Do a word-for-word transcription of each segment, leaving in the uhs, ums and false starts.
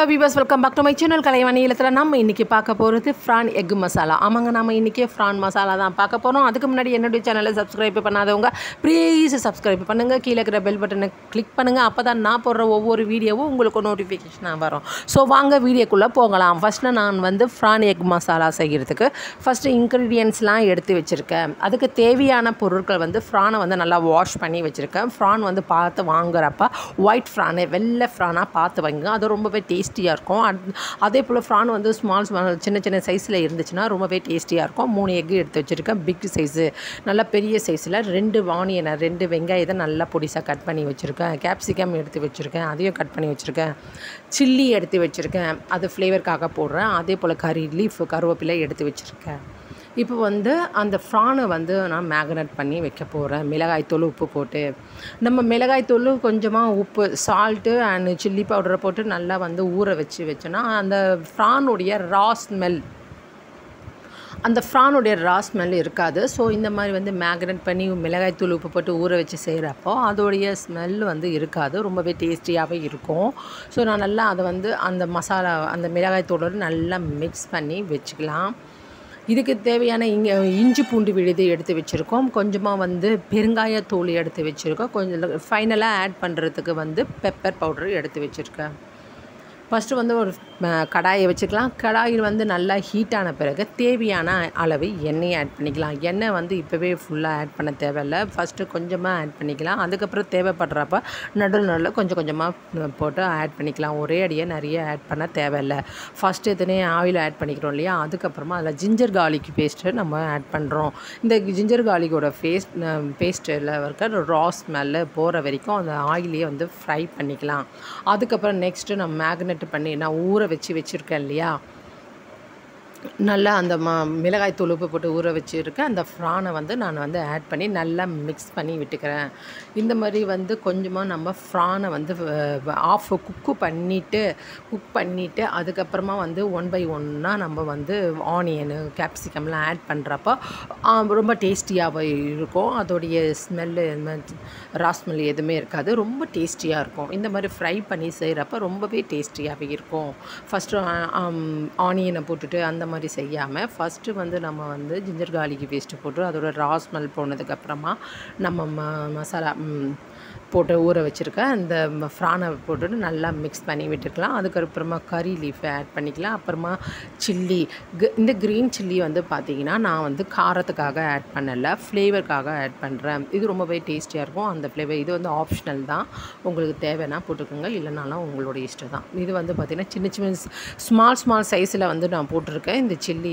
Viewers welcome back to my channel Kalaivani இல்லத்தில் நம்ம இன்றைக்கி பார்க்க போகிறது ஃப்ரான் எக் மசாலா. ஆமாங்க, நம்ம இன்றைக்கி ஃப்ரான் மசாலா தான் பார்க்க போகிறோம். அதுக்கு முன்னாடி என்னுடைய சேனலை சப்ஸ்கிரைப் பண்ணாதவங்க ப்ளீஸ் சப்ஸ்கிரைப் பண்ணுங்கள். கீழே இருக்கிற பெல் பட்டனை கிளிக் பண்ணுங்கள். அப்போ தான் நான் போடுற ஒவ்வொரு வீடியோவும் உங்களுக்கு நோட்டிஃபிகேஷனாக வரும். ஸோ வாங்க வீடியோக்குள்ளே போகலாம். ஃபஸ்ட்டு நான் வந்து ஃப்ரான் எக் மசாலா செய்கிறதுக்கு ஃபஸ்ட்டு இன்க்ரீடியன்ட்ஸ்லாம் எடுத்து வச்சுருக்கேன். அதுக்கு தேவையான பொருட்கள் வந்து ஃப்ரானை வந்து நல்லா வாஷ் பண்ணி வச்சுருக்கேன். ஃப்ரான் வந்து பார்த்து வாங்குறப்ப ஒயிட் ஃப்ரானு வெள்ளை ஃப்ரானாக பார்த்து வாங்க, அது ரொம்பவே டேஸ்டியாக இருக்கும். அதே போல் ஃப்ரான் வந்து ஸ்மால் ஸ்மால் சின்ன சின்ன சைஸில் இருந்துச்சுன்னா ரொம்பவே டேஸ்டியாக இருக்கும். மூணு எக்கு எடுத்து வச்சுருக்கேன். பிக் சைஸு நல்லா பெரிய சைஸில் ரெண்டு ஆனியனை ரெண்டு வெங்காயத்தை நல்லா பொடிசாக கட் பண்ணி வச்சுருக்கேன். கேப்சிகம் எடுத்து வச்சுருக்கேன், அதையும் கட் பண்ணி வச்சுருக்கேன். சில்லி எடுத்து வச்சுருக்கேன், அது ஃப்ளேவருக்காக போடுறேன். அதே போல் கறி லீஃப் கருவேப்பிலை எடுத்து வச்சுருக்கேன். இப்போ வந்து அந்த ஃப்ரானை வந்து நான் மேக்னேட் பண்ணி வைக்க போகிறேன். மிளகாய்த்தூள் உப்பு போட்டு, நம்ம மிளகாய்த்தூள் கொஞ்சமாக உப்பு சால்ட்டு அண்ட் சில்லி பவுடரை போட்டு நல்லா வந்து ஊற வச்சு வச்சோன்னா அந்த ஃப்ரானுடைய ரா ஸ்மெல் அந்த ஃப்ரானுடைய ரா ஸ்மெல் இருக்காது. ஸோ இந்த மாதிரி வந்து மேக்னேட் பண்ணி மிளகாய்த்தூள் உப்பு போட்டு ஊற வச்சு செய்கிறப்போ அதோடைய ஸ்மெல் வந்து இருக்காது, ரொம்பவே டேஸ்டியாகவே இருக்கும். ஸோ நான் நல்லா அதை வந்து அந்த மசாலா அந்த மிளகாய்த்தூளோடு நல்லா மிக்ஸ் பண்ணி வச்சுக்கலாம். இதுக்கு தேவையான இங்கே இஞ்சி பூண்டு விழுது எடுத்து வச்சுருக்கோம். கொஞ்சமாக வந்து பெருங்காயத்தூள் எடுத்து வச்சுருக்கோம். கொஞ்சம் ஃபைனலாக ஆட் பண்ணுறதுக்கு வந்து பெப்பர் பவுடர் எடுத்து வச்சுருக்கேன். ஃபஸ்ட்டு வந்து ஒரு கடாயை வச்சுக்கலாம். கடாயில் வந்து நல்லா ஹீட்டான பிறகு தேவையான அளவு எண்ணெயை ஆட் பண்ணிக்கலாம். எண்ணெய் வந்து இப்போவே ஃபுல்லாக ஆட் பண்ண தேவையில்லை, ஃபஸ்ட்டு கொஞ்சமாக ஆட் பண்ணிக்கலாம். அதுக்கப்புறம் தேவைப்படுறப்ப நடுவில் நடுவில் கொஞ்சம் கொஞ்சமாக போட்டு ஆட் பண்ணிக்கலாம். ஒரே அடியாக நிறைய ஆட் பண்ண தேவையில்லை. ஃபஸ்ட்டு எத்தனை ஆயில் ஆட் பண்ணிக்கிறோம் இல்லையா, அதுக்கப்புறமா அதில் ஜிஞ்சர் கார்லிக் பேஸ்ட்டு நம்ம ஆட் பண்ணுறோம். இந்த ஜிஞ்சர் கார்லிக்கோட பேஸ்ட் பேஸ்ட்டில் இருக்க ரா ஸ்மெல்லு போகிற வரைக்கும் அந்த ஆயிலையே வந்து ஃப்ரை பண்ணிக்கலாம். அதுக்கப்புறம் நெக்ஸ்ட்டு நம்ம மேக்னெட் பண்ணி நான் ஊற வச்சு வச்சுருக்கேன் இல்லையா, நல்லா அந்த ம மிளகாய் தூள் உப்பு போட்டு ஊற வச்சுருக்கேன். அந்த ஃப்ரானை வந்து நான் வந்து ஆட் பண்ணி நல்லா மிக்ஸ் பண்ணி விட்டுக்கிறேன். இந்த மாதிரி வந்து கொஞ்சமாக நம்ம ஃப்ரானை வந்து ஆஃப் குக்கு பண்ணிவிட்டு குக் பண்ணிவிட்டு அதுக்கப்புறமா வந்து ஒன் பை ஒன்னாக நம்ம வந்து ஆனியனு கேப்சிகம்லாம் ஆட் பண்ணுறப்போ ரொம்ப டேஸ்டியாக இருக்கும். அதோடைய ஸ்மெல்லு ரா ஸ்மெல் எதுவுமே இருக்காது, ரொம்ப டேஸ்டியாக இருக்கும். இந்த மாதிரி ஃப்ரை பண்ணி செய்கிறப்ப ரொம்பவே டேஸ்டியாகவே இருக்கும். ஃபஸ்ட்டு ஆனியனை போட்டுட்டு அந்த மாதிரி செய்யாமல் ஃபஸ்ட்டு வந்து நம்ம வந்து ஜிஞ்சர் கார்லிக் பேஸ்ட்டு போட்டு அதோட ரா ஸ்மெல் போனதுக்கப்புறமா நம்ம ம மசாலா போட்டு ஊற வச்சுருக்கேன் அந்த ஃப்ரானை போட்டுட்டு நல்லா மிக்ஸ் பண்ணி விட்டுக்கலாம். அதுக்கப்புறமா கறி லீஃபை ஆட் பண்ணிக்கலாம். அப்புறமா சில்லி, இந்த க்ரீன் சில்லி வந்து பார்த்திங்கன்னா நான் வந்து காரத்துக்காக ஆட் பண்ணலை, ஃப்ளேவருக்காக ஆட் பண்ணுறேன். இது ரொம்பவே டேஸ்டியாக இருக்கும் அந்த ஃப்ளேவர். இது வந்து ஆப்ஷனல் தான், உங்களுக்கு தேவைன்னா போட்டுக்கோங்க, இல்லைனாலும் உங்களோட இஷ்டம் தான். இது வந்து பார்த்திங்கன்னா சின்ன சின்ன ஸ்மால் ஸ்மால் சைஸில் வந்து நான் போட்டிருக்கேன். இந்த சில்லி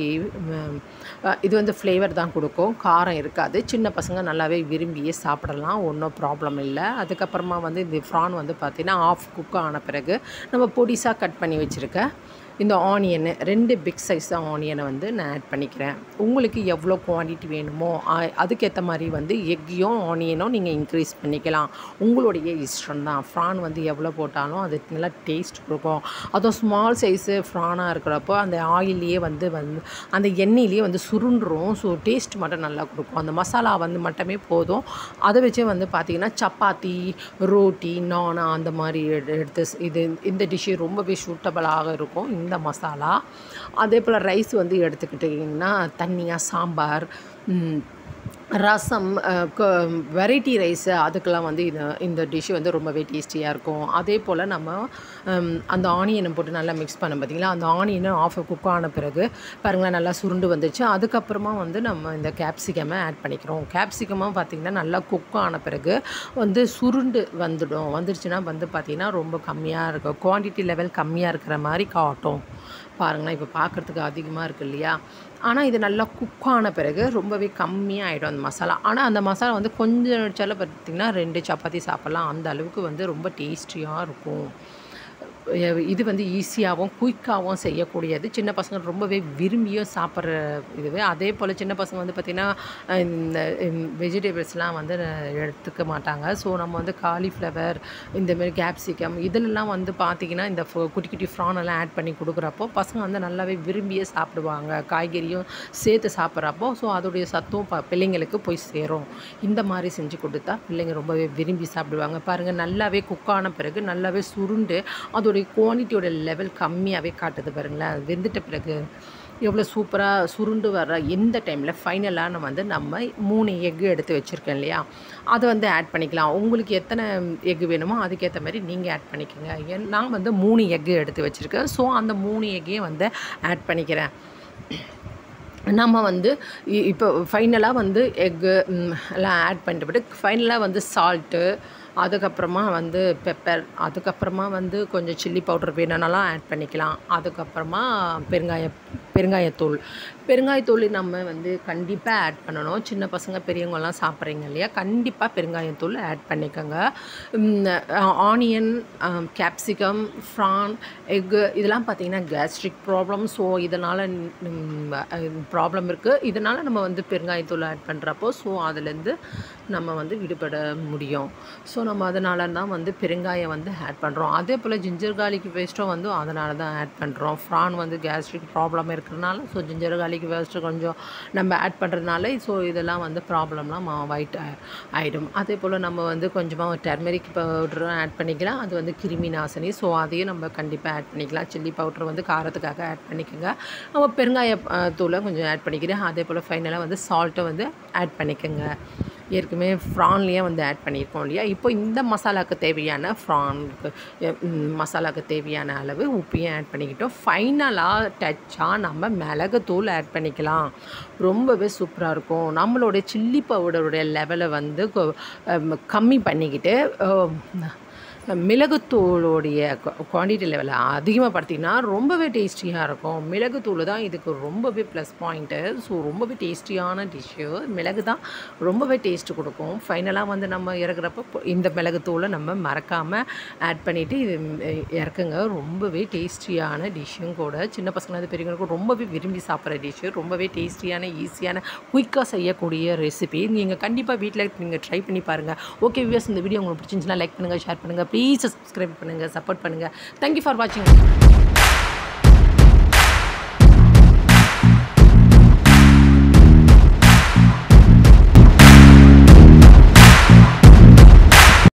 இது வந்து ஃப்ளேவர் தான் கொடுக்கும், காரம் இருக்காது. சின்ன பசங்க நல்லாவே விரும்பியே சாப்பிடலாம், ஒன்றும் ப்ராப்ளம் இல்லை. அதுக்கப்புறமா வந்து இந்த ஃப்ரான் வந்து பார்த்திங்கன்னா ஆஃப் குக் ஆன பிறகு நம்ம பொடிசாக கட் பண்ணி வச்சுருக்க இந்த ஆனியனு ரெண்டு பிக் சைஸ் ஆனியனை வந்து நான் ஆட் பண்ணிக்கிறேன். உங்களுக்கு எவ்வளோ குவான்டிட்டி வேணுமோ அதுக்கேற்ற மாதிரி வந்து எக்கையும் ஆனியனும் நீங்கள் இன்க்ரீஸ் பண்ணிக்கலாம், உங்களுடைய இஷ்டம் தான். ஃப்ரான் வந்து எவ்வளோ போட்டாலும் அது நல்லா டேஸ்ட் கொடுக்கும். அதுவும் ஸ்மால் சைஸு ஃப்ரானாக இருக்கிறப்போ அந்த ஆயிலையே வந்து வந்து அந்த எண்ணெயிலேயே வந்து சுருண்டுரும். ஸோ டேஸ்ட் மட்டும் நல்லா கொடுக்கும். அந்த மசாலா வந்து மட்டுமே போதும். அதை வச்சு வந்து பார்த்திங்கன்னா சப்பாத்தி, ரோட்டி, நானா அந்த மாதிரி எடுத்து இது இந்த டிஷ்ஷு ரொம்பவே சூட்டபிளாக இருக்கும் இந்த மசாலா. அதே போல் ரைஸ் வந்து எடுத்துக்கிட்டிங்கன்னா தண்ணியாக சாம்பார், ரசம், வெரைட்டி ரைஸு அதுக்கெல்லாம் வந்து இது இந்த டிஷ்ஷு வந்து ரொம்பவே டேஸ்டியாக இருக்கும். அதே போல் நம்ம அந்த ஆனியனை போட்டு நல்லா மிக்ஸ் பண்ண பார்த்திங்களா, அந்த ஆனியனும் ஆஃப் குக் ஆன பிறகு பாருங்களேன் நல்லா சுருண்டு வந்துச்சு. அதுக்கப்புறமா வந்து நம்ம இந்த கேப்சிகமை ஆட் பண்ணிக்கிறோம். கேப்சிகமாக பார்த்திங்கன்னா நல்லா குக் ஆன பிறகு வந்து சுருண்டு வந்துடும். வந்துடுச்சுன்னா வந்து பார்த்திங்கன்னா ரொம்ப கம்மியாக இருக்கும், குவான்டிட்டி லெவல் கம்மியாக இருக்கிற மாதிரி காட்டும். பாருங்களேன் இப்போ பார்க்குறதுக்கு அதிகமாக இருக்குது இல்லையா, ஆனால் இது நல்லா குக் ஆன பிறகு ரொம்பவே கம்மியாகிடும் அந்த மசாலா. ஆனால் அந்த மசாலா வந்து கொஞ்சம் வச்சாலும் பார்த்திங்கன்னா ரெண்டு சப்பாத்தி சாப்பிட்லாம், அந்த அளவுக்கு வந்து ரொம்ப டேஸ்டியாக இருக்கும். இது வந்து ஈஸியாகவும் குயிக்காகவும் செய்யக்கூடியது. சின்ன பசங்க ரொம்பவே விரும்பியும் சாப்பிட்ற இதுவே. அதே போல் சின்ன பசங்க வந்து பார்த்திங்கன்னா இந்த வெஜிடபிள்ஸ்லாம் வந்து எடுத்துக்க மாட்டாங்க. ஸோ நம்ம வந்து காலிஃப்ளவர், இந்தமாரி கேப்சிகம் இதிலெல்லாம் வந்து பார்த்திங்கன்னா இந்த குட்டி குட்டி ஃப்ரானெல்லாம் ஆட் பண்ணி கொடுக்குறப்போ பசங்க வந்து நல்லாவே விரும்பியே சாப்பிடுவாங்க, காய்கறியும் சேர்த்து சாப்பிட்றப்போ. ஸோ அதோடைய சத்தும் ப பிள்ளைங்களுக்கு போய் சேரும். இந்த மாதிரி செஞ்சு கொடுத்தா பிள்ளைங்க ரொம்பவே விரும்பி சாப்பிடுவாங்க. பாருங்கள் நல்லாவே குக்கான பிறகு நல்லாவே சுருண்டு அதோடைய அதோடைய குவான்டிட்டியோட லெவல் கம்மியாகவே காட்டுது பாருங்களேன். வெந்துட்ட பிறகு எவ்வளோ சூப்பராக சுருண்டு வர இந்த டைமில் ஃபைனலாக நம்ம வந்து நம்ம மூணு எக்கு எடுத்து வச்சுருக்கேன் இல்லையா, அதை வந்து ஆட் பண்ணிக்கலாம். உங்களுக்கு எத்தனை எக்கு வேணுமோ அதுக்கேற்ற மாதிரி நீங்கள் ஆட் பண்ணிக்கோங்க. ஏன் நான் வந்து மூணு எக்கு எடுத்து வச்சுருக்கேன். ஸோ அந்த மூணு எக்கையும் வந்து ஆட் பண்ணிக்கிறேன். நம்ம வந்து இப்போ ஃபைனலாக வந்து எக்கு எல்லாம் ஆட் பண்ணிட்டு ஃபைனலாக வந்து சால்ட்டு, அதுக்கப்புறமா வந்து பெப்பர், அதுக்கப்புறமா வந்து கொஞ்சம் சில்லி பவுடர் வேணும்னாலும் ஆட் பண்ணிக்கலாம். அதுக்கப்புறமா பெருங்காய பெருங்காயத்தூள் பெருங்காயத்தூள் நம்ம வந்து கண்டிப்பாக ஆட் பண்ணணும். சின்ன பசங்க பெரியவங்கலாம் சாப்பிட்றீங்க இல்லையா, கண்டிப்பாக பெருங்காயத்தூள் ஆட் பண்ணிக்கோங்க. ஆனியன், கேப்சிகம், ஃப்ரான், எக்கு இதெல்லாம் பார்த்திங்கன்னா கேஸ்ட்ரிக் ப்ராப்ளம். ஸோ இதனால் ப்ராப்ளம் இருக்குது. இதனால் நம்ம வந்து பெருங்காயத்தூள் ஆட் பண்ணுறப்போ ஸோ அதுலேருந்து நம்ம வந்து விடுபட முடியும். ஸோ நம்ம அதனால தான் வந்து பெருங்காயம் வந்து ஆட் பண்ணுறோம். அதே போல் ஜிஞ்சர் கார்லிக் பேஸ்ட்டும் வந்து அதனால தான் ஆட் பண்ணுறோம். ஃப்ரான் வந்து கேஸ்ட்ரிக் ப்ராப்ளம் இருக்கிறதுனால ஸோ ஜிஞ்சர் கார்லிக் பேஸ்ட்டு கொஞ்சம் நம்ம ஆட் பண்ணுறதுனால ஸோ இதெல்லாம் வந்து ப்ராப்ளம்லாம் அவாய்ட் ஆகிடும். அதே போல் நம்ம வந்து கொஞ்சமாக டர்மெரிக் பவுடரும் ஆட் பண்ணிக்கலாம். அது வந்து கிருமி நாசினி. ஸோ அதையும் நம்ம கண்டிப்பாக ஆட் பண்ணிக்கலாம். சில்லி பவுடர் வந்து காரத்துக்காக ஆட் பண்ணிக்கோங்க. நம்ம பெருங்காய தூளை கொஞ்சம் ஆட் பண்ணிக்கிறேன். அதே போல் ஃபைனலாக வந்து சால்ட்டை வந்து ஆட் பண்ணிக்கோங்க. ஏற்கனவே ஃப்ரான்லேயே வந்து ஆட் பண்ணியிருக்கோம் இல்லையா. இப்போ இந்த மசாலாவுக்கு தேவையான ஃப்ரானுக்கு மசாலாவுக்கு தேவையான அளவு உப்பையும் ஆட் பண்ணிக்கிட்டோம். ஃபைனலாக டச்சாக நம்ம மிளகுத்தூள் ஆட் பண்ணிக்கலாம். ரொம்பவே சூப்பராக இருக்கும். நம்மளோட சில்லி பவுடருடைய லெவலை வந்து கம்மி பண்ணிக்கிட்டு மிளகுத்தூளுடைய குவான்டிட்டி லெவலை அதிகமாக படுத்திங்கன்னா ரொம்பவே டேஸ்டியாக இருக்கும். மிளகுத்தூள் தான் இதுக்கு ரொம்பவே ப்ளஸ் பாயிண்ட்டு. ஸோ ரொம்பவே டேஸ்டியான டிஷ்ஷு. மிளகு தான் ரொம்பவே டேஸ்ட்டு கொடுக்கும். ஃபைனலாக வந்து நம்ம இறக்குறப்போ இந்த மிளகுத்தூளை நம்ம மறக்காமல் ஆட் பண்ணிவிட்டு இது இறக்குங்க. ரொம்பவே டேஸ்டியான டிஷ்ஷும் கூட. சின்ன பசங்களாவது பெரியவங்களுக்கும் ரொம்பவே விரும்பி சாப்பிட்ற டிஷ்ஷு. ரொம்பவே டேஸ்டியான ஈஸியான குயிக்காக செய்யக்கூடிய ரெசிபி. நீங்கள் கண்டிப்பாக வீட்டில் நீங்கள் ட்ரை பண்ணி பாருங்கள். ஓகே வியூவர்ஸ், இந்த வீடியோ உங்களுக்கு பிடிச்சிருந்துச்சுன்னா லைக் பண்ணுங்கள், ஷேர் பண்ணுங்கள், ப்ளீஸ் சப்ஸ்கிரைப் பண்ணுங்கள், சப்போர்ட் பண்ணுங்கள். தேங்க்யூ ஃபார் வாட்சிங்.